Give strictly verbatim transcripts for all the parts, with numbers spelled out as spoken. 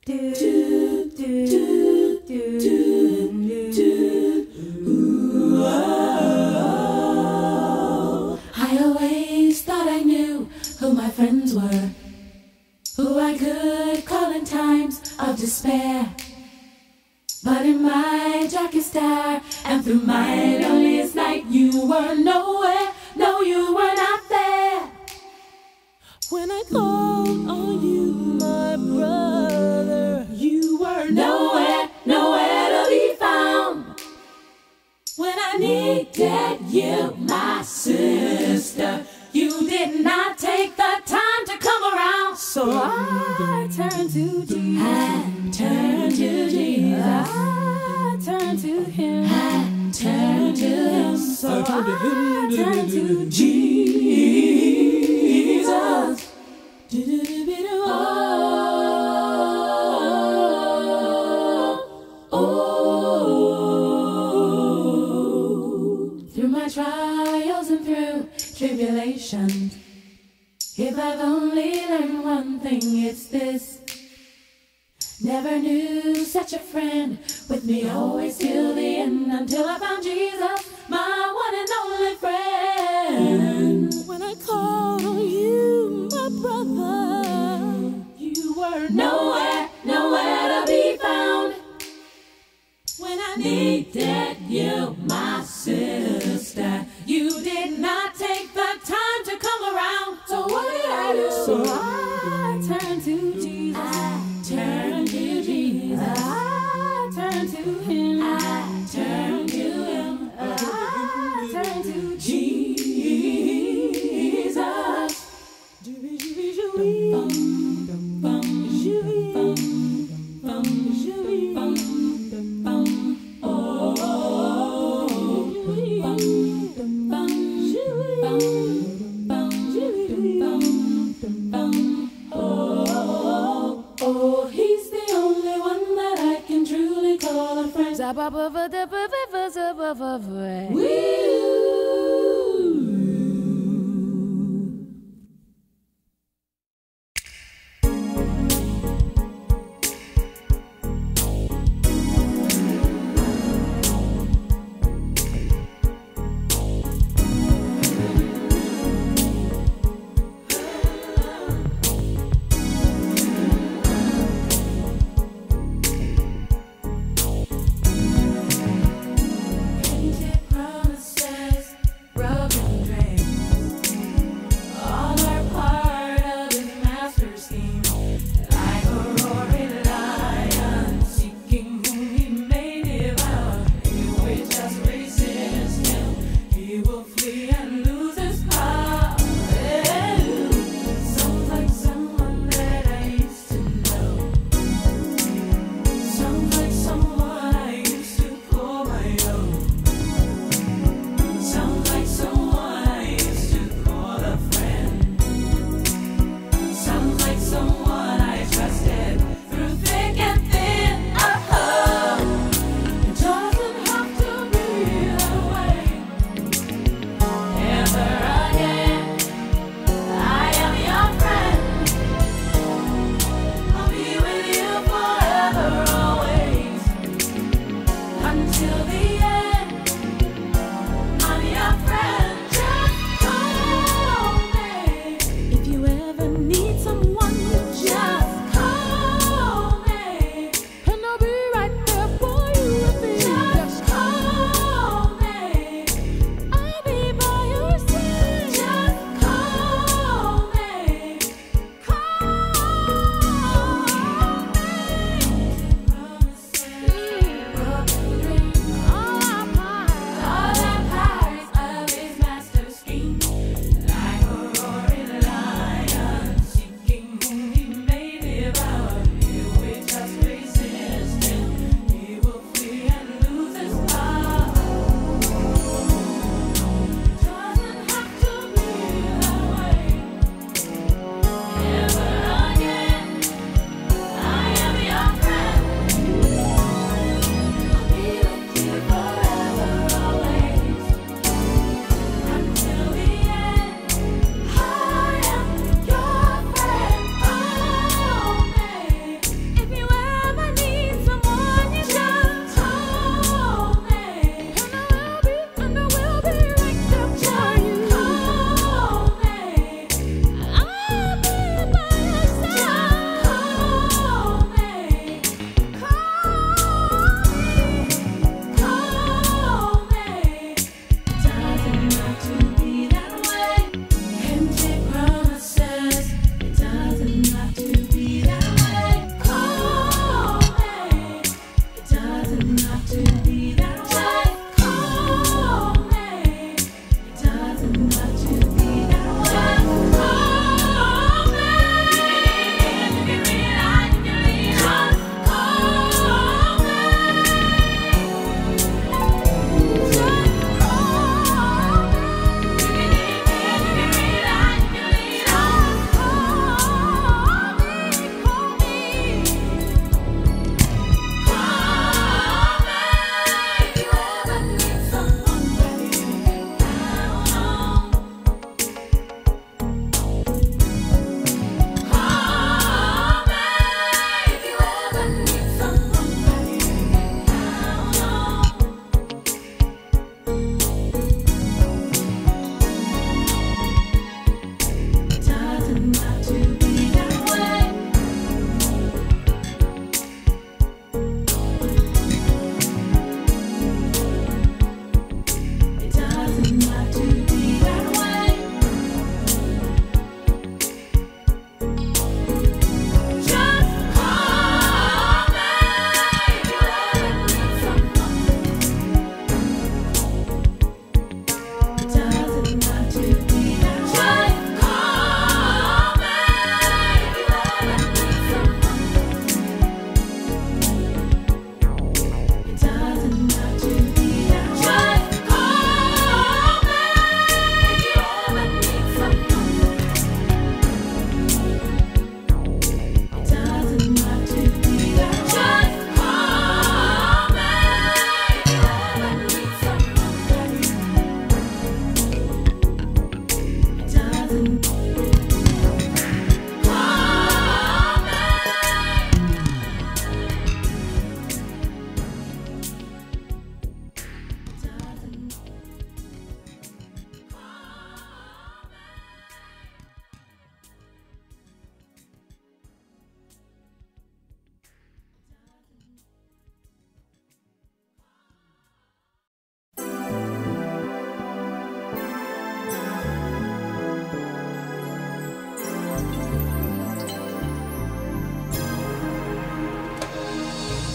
do do do do do do. Ooh, oh. I always thought I knew who my friends were, who I could call in times of despair. But in my darkest hour and through my loneliest night, you were nowhere. No, you were not there. When I called on you, my brother, you were nowhere, nowhere to be found. When I needed you, my sister, you did not take the time to come around. So I turned to Jesus. I turned to Jesus. I turned to Him. I turned to Him. So I turned to Him. I turned to Jesus. Oh, oh. Through my trials and through tribulations, if I've only learned one thing, it's this: never knew such a friend, with me always till the end, until I found Jesus, my one and only friend. When I called on you, my brother, you were nowhere, nowhere to be found. When I needed you, my sister, you did not take the time to come around. So what did I do? So I turned to Jesus. I turned to Jesus. I turned to Him. I turned to Him. I turned to Jesus. Oh, he's the only one that I can truly call a friend. Woo!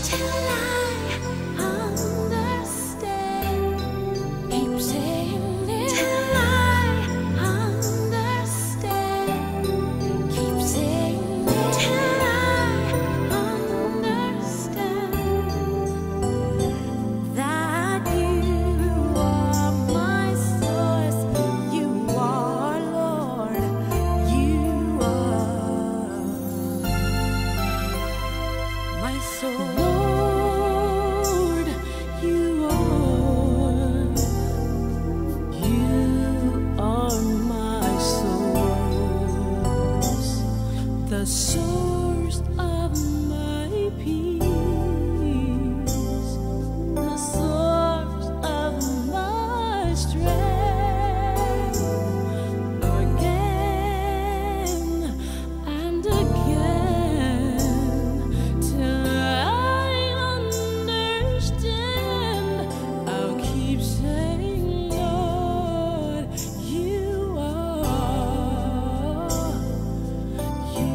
The source of my peace, the source of my strength, again and again, till I understand. I'll keep saying, Lord, you are, you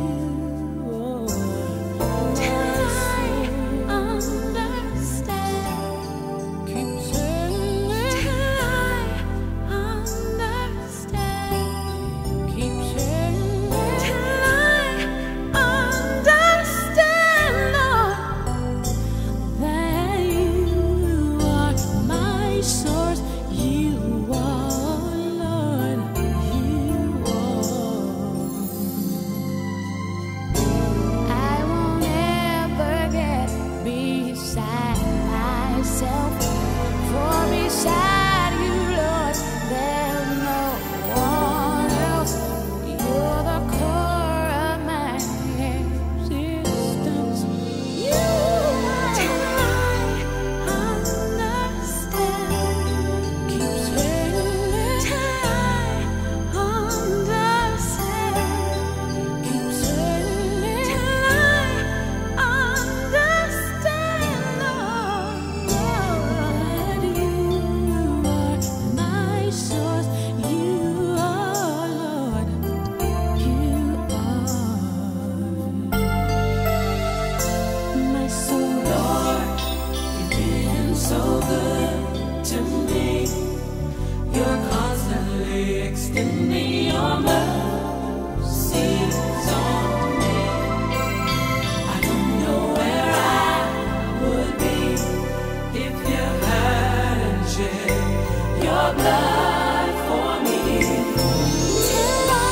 extending your mercies on me. I don't know where I would be if you hadn't shed your blood for me. Till I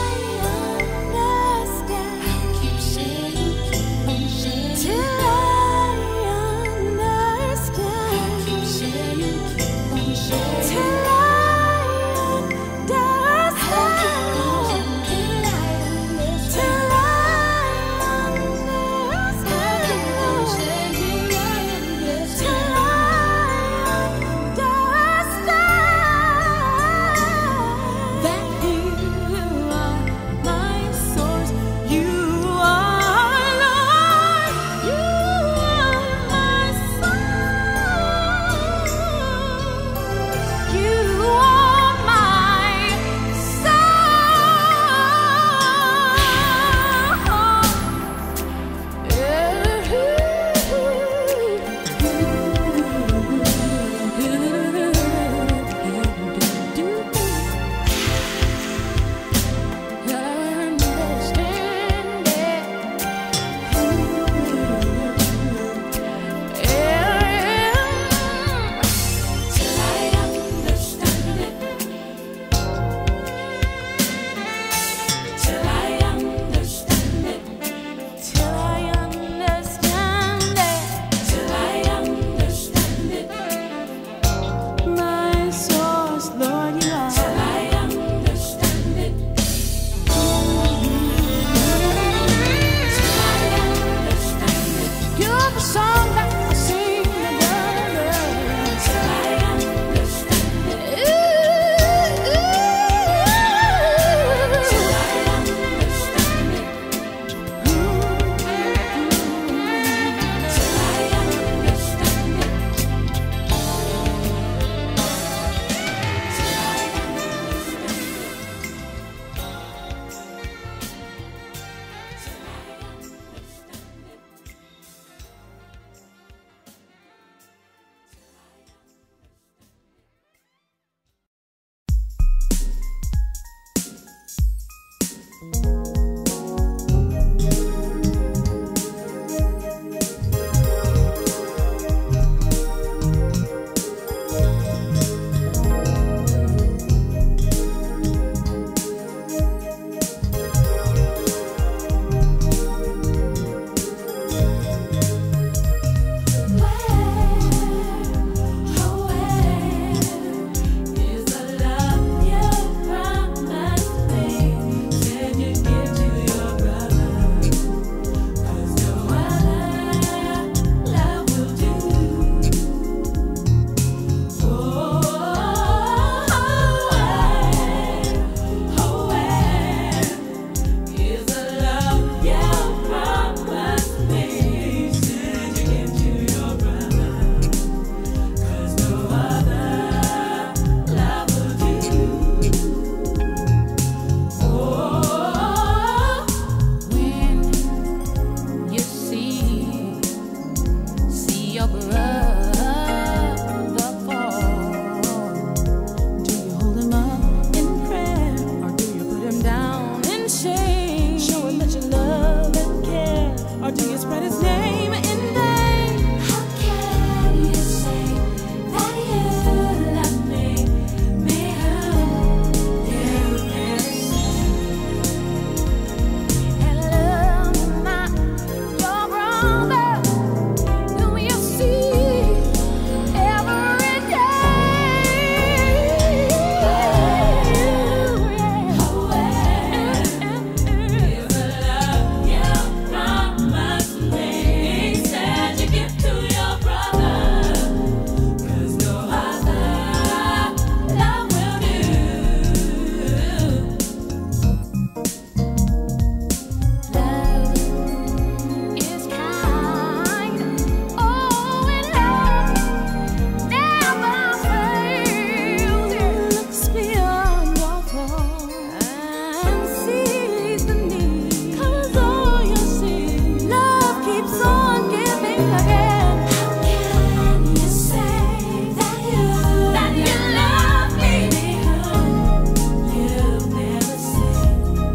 understand, keep saying, keep on saying. Till I understand, keep saying, keep on saying. Till I Till I spread his name in vain. How can you say that you love me, me whom you never say? And love not your brother, whom you see every day. Oh, where is the love you promised me? Said you give to your brother, 'cause no other love will do. Love is kind, oh, and love never fails. It looks beyond your faults and sees the need. 'Cause all you see, love keeps on giving again. How can you say that you That you love me, me whom you've never seen?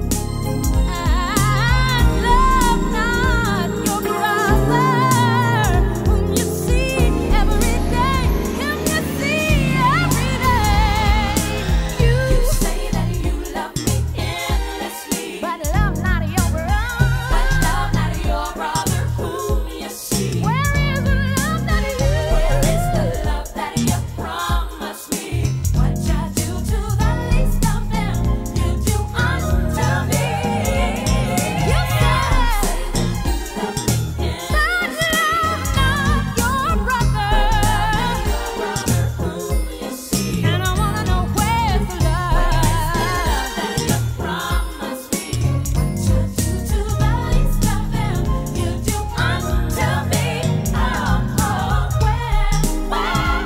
and love not your brother, whom you see every day, whom you see every day. You You say that you love me endlessly, but love not your brother. but love not your brother whom you see. Where is the love that you? Where is the love that you promised me? What you do to the least of them, you do unto me. You said Love me that love not your brother, brother whom you see. and I wanna know where's the love. That you promised me. What you do to the least of them, you do unto me. Oh, oh, where, where,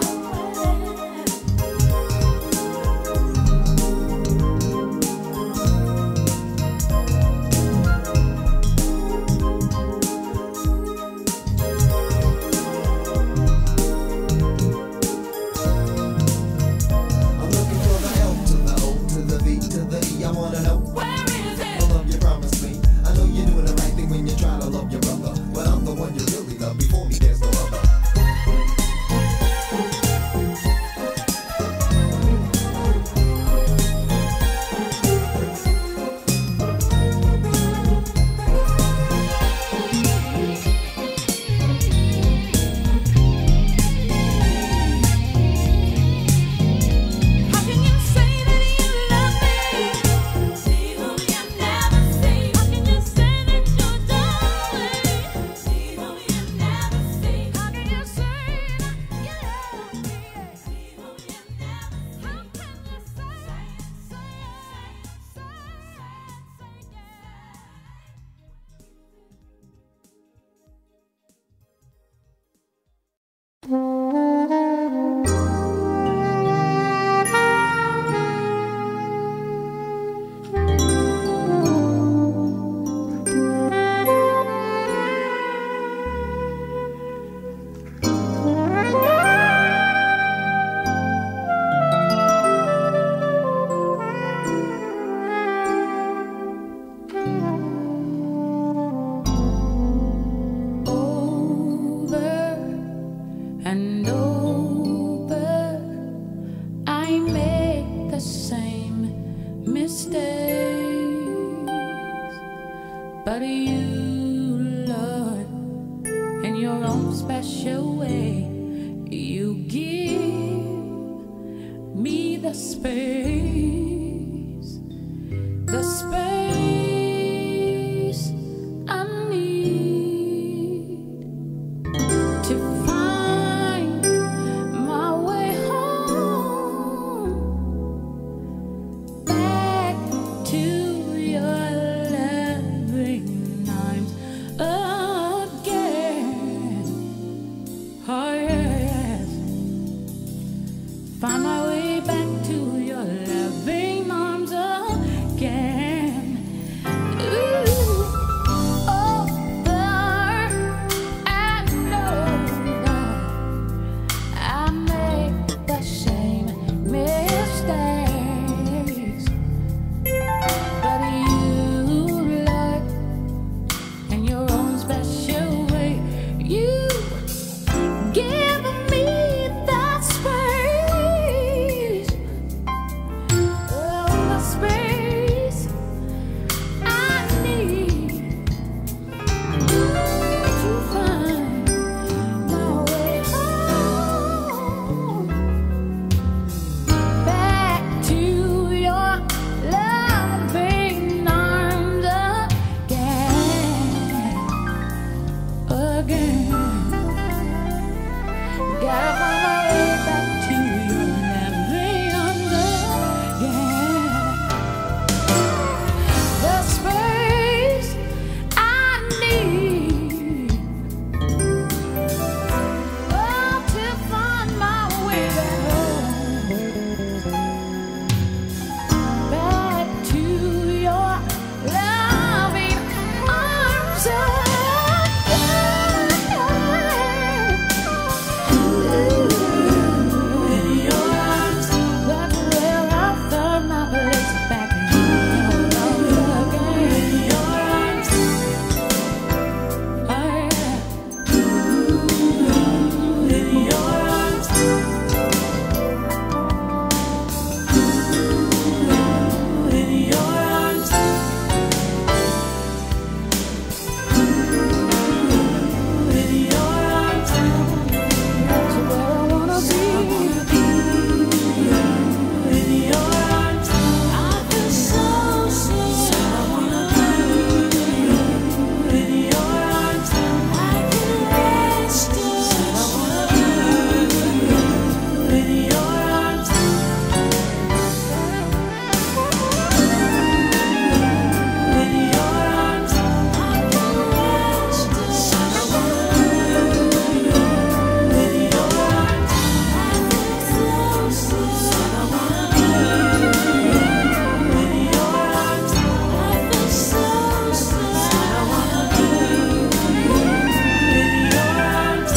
I'm looking for the L to the O to the V to the E. I wanna know where is the it? love you promised me. I know you're doing the right thing when you try to love your brother, but I'm the one you really love. Before me, there's no other. How can you say that you love me? See whom you never see. How can you say that you're darling? See whom you never see. How can you say that you love me? See whom you never see. How can you say, say, say, say, say, yeah? Over and over, I make the same mistakes. But you, Lord, in your own special way, you give me the space, the space I need to find my way home, back to your loving arms again. Oh, again. Gotta find my way back to your never love, yeah. The space I need, oh, to find my way back home, back to your loving arms again. In your arms, that's where I found my place, back in your love again. In your arms, oh yeah. In your arms, in your arms, in your arms, that's where I wanna be. In your arms, I feel so safe. I wanna be. In your arms, I can rest. I wanna be. In your arms, in your arms, I can rest. I wanna be. In your arms, I feel so safe. I wanna be. In your arms, I feel so safe. I wanna be. In your arms.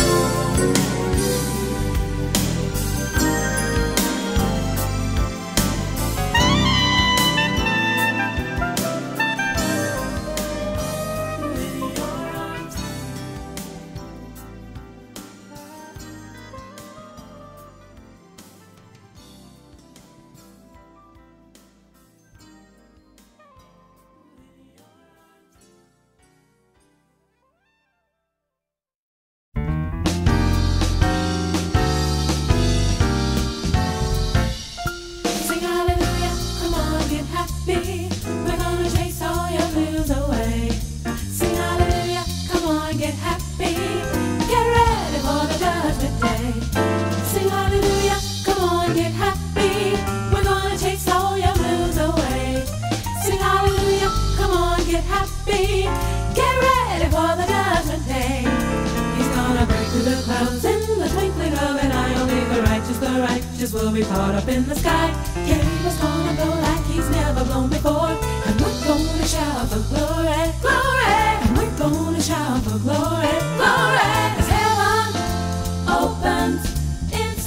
Sing hallelujah, come on, get happy. We're gonna chase all your blues away. Sing hallelujah, come on, get happy. Get ready for the judgment day. Sing hallelujah, come on, get happy. We're gonna chase all your blues away. Sing hallelujah, come on, get happy. Get ready for the judgment day. He's gonna break through the clouds in the twinkling of an eye. Only the righteous, the righteous will be caught up in the sky. Gabriel's gonna blow like he's never blown before, and we're gonna shout for glory, glory, and we're gonna shout for glory, glory, as heaven opens its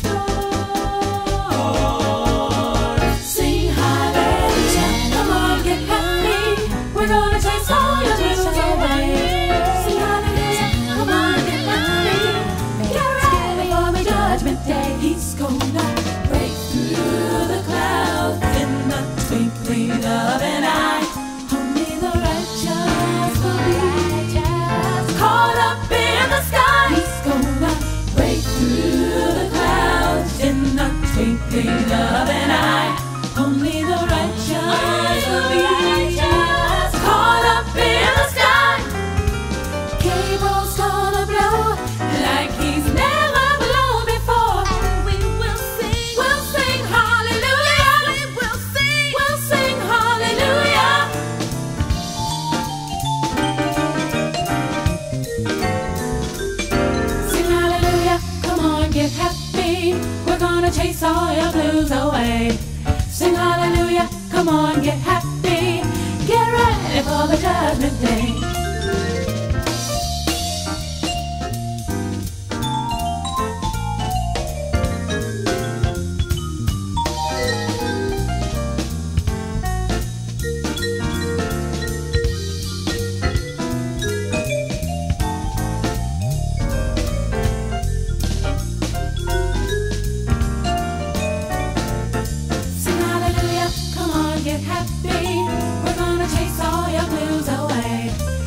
door. Sing hallelujah, come on, get happy. We're gonna chase all your blues away. Sing hallelujah, come on, get happy. Get ready for the judgment day. He's gonna break through the clouds in the twinkling of an eye. Only the righteous will be caught up in the sky. He's gonna break through the clouds in the twinkling of an eye. Only the righteous will be caught up in the sky. Gabriel's gonna blow like he's never blown before. We will sing, we'll sing hallelujah. We will sing, we'll sing hallelujah. Sing hallelujah, come on, get happy. We're gonna chase all your blues away. Sing hallelujah, come on, get happy. Get ready for the judgment day. Sing hallelujah, come on, get happy. We're gonna chase all your blues away.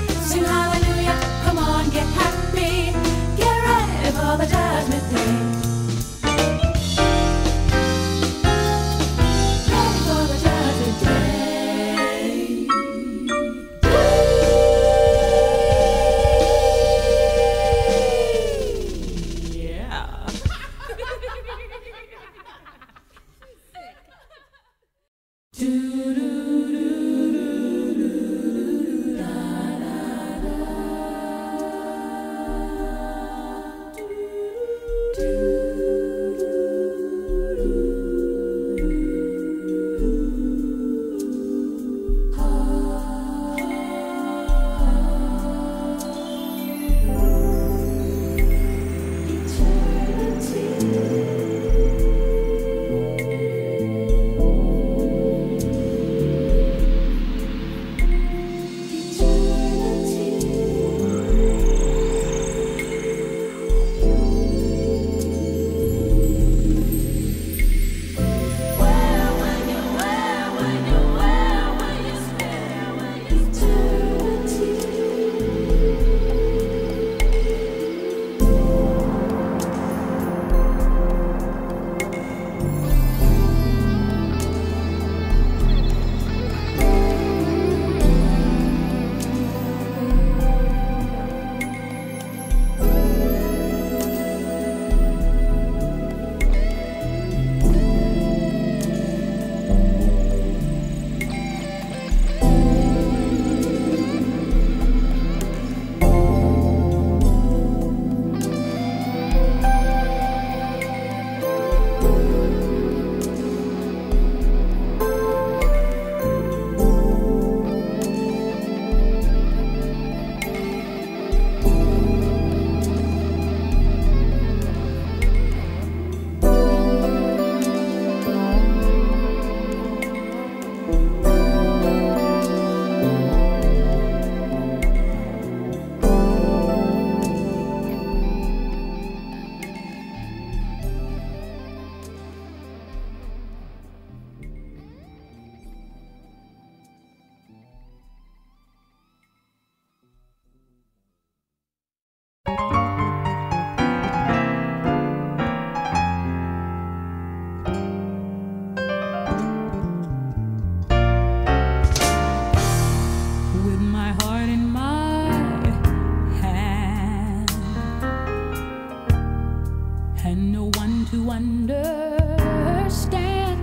and no one to understand.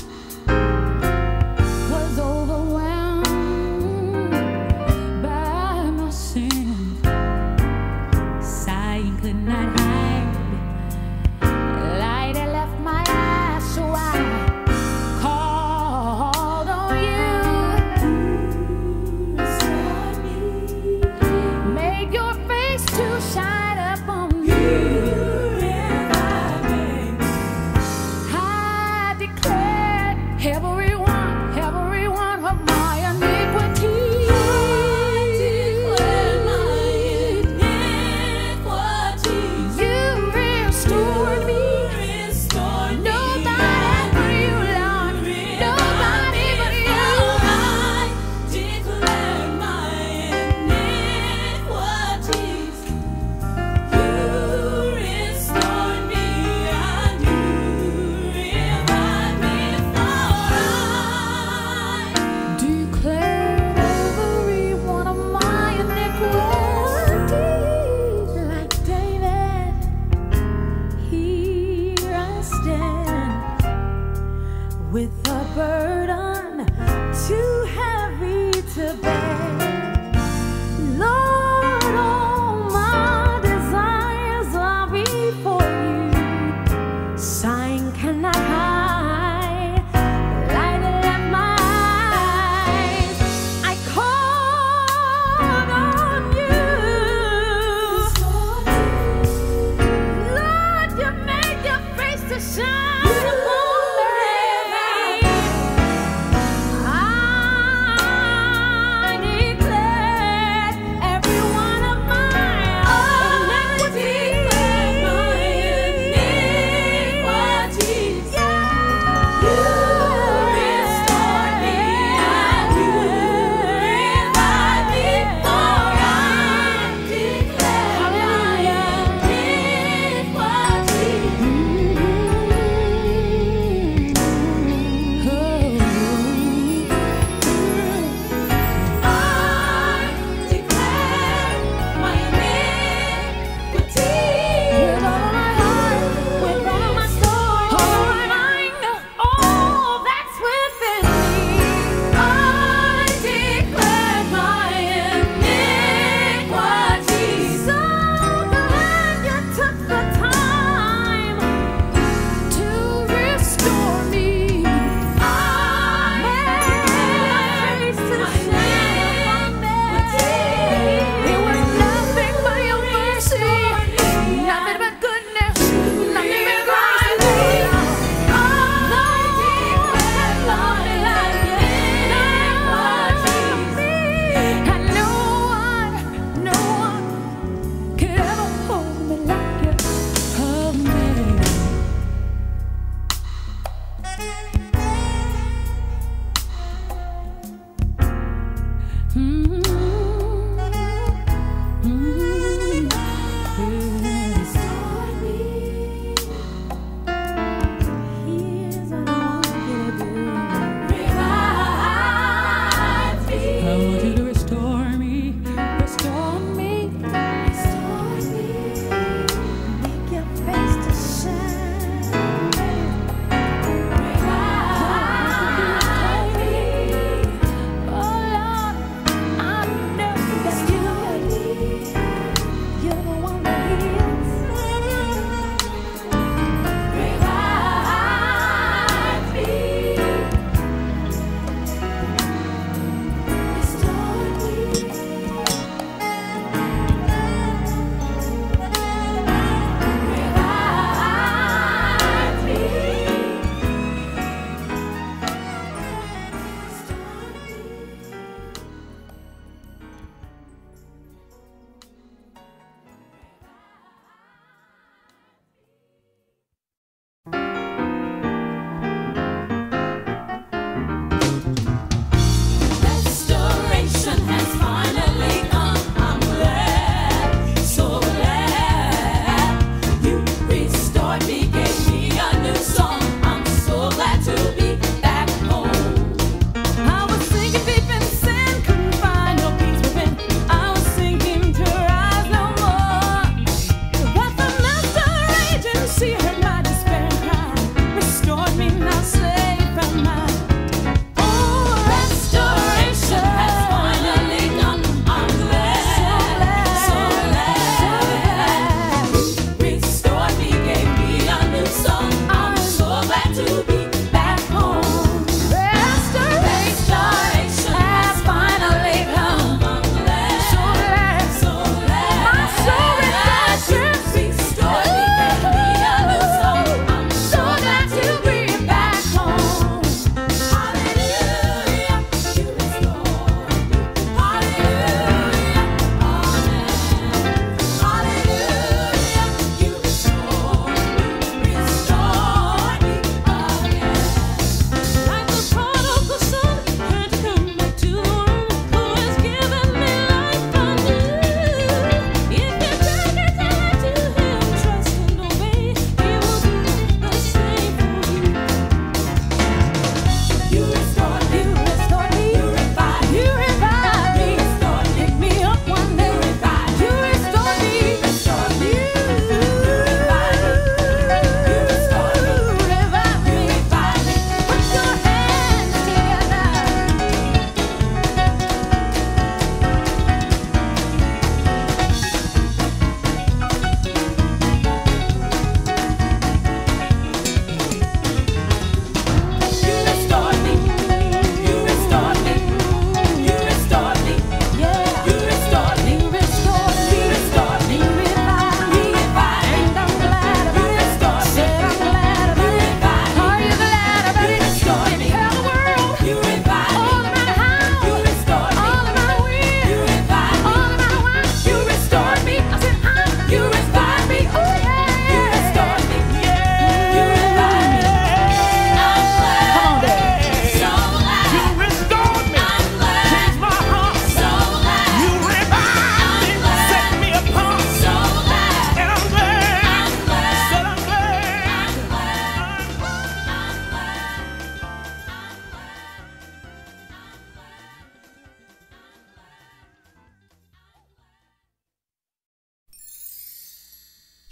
Was overwhelmed by my sin, sighing could not hide, light had left my eyes, so I called on you. Make your face to shine upon me. I declared every one, every one of my iniquities. I declare my iniquities.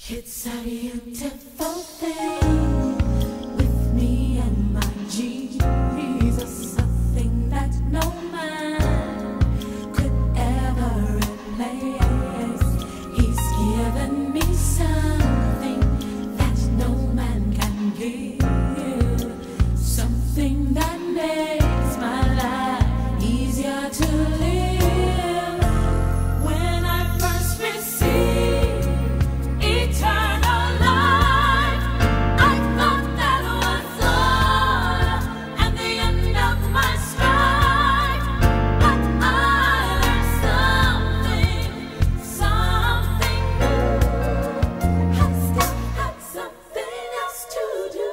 It's a beautiful thing with me and my Jesus, something that no man could ever replace. He's given me something that no man can give, something that makes my life easier to live. When I first received eternal life, I thought that was all and the end of my strife. But I learned something, something new. I still had something else to do.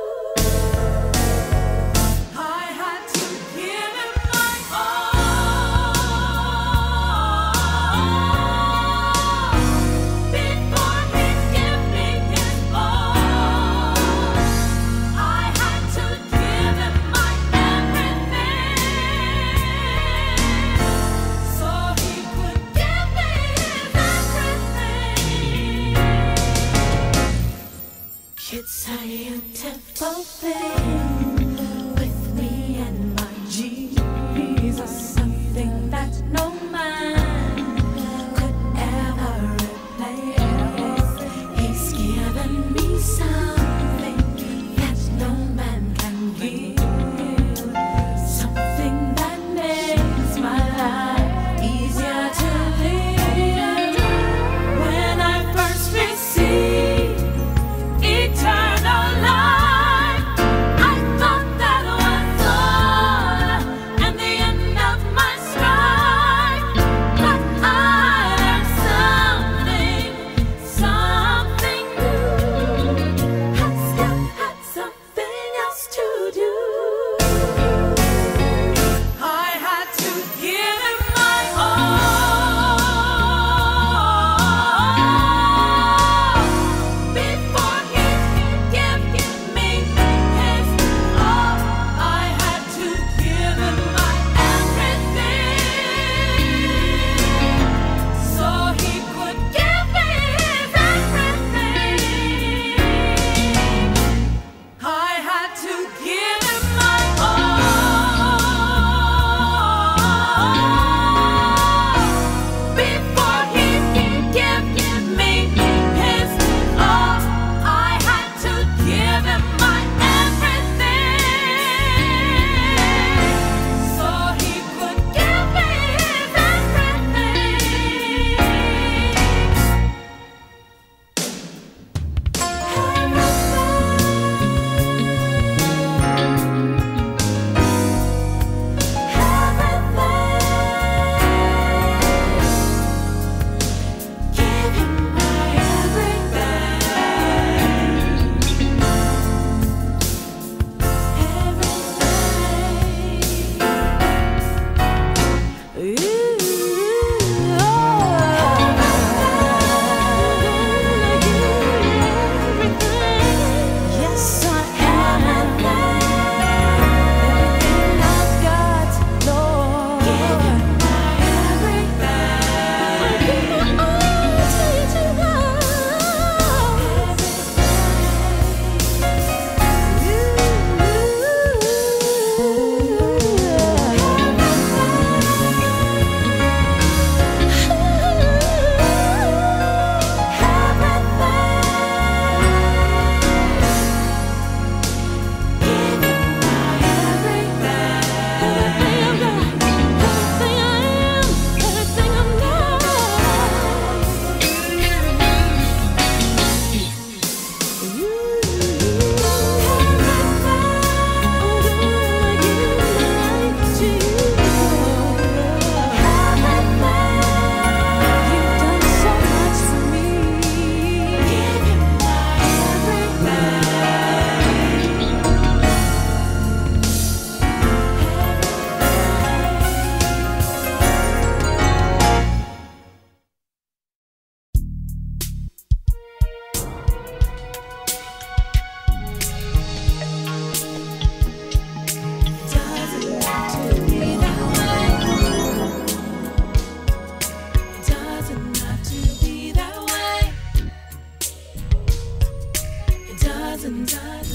I had to give him my all before he'd give me his all. I had to give him my everything so he could give me his everything. It's a beautiful thing with me and my Jesus, something that no man could ever replace. He's given me something that no man can give, something that makes my life easier to live. When I first received eternal life, and time.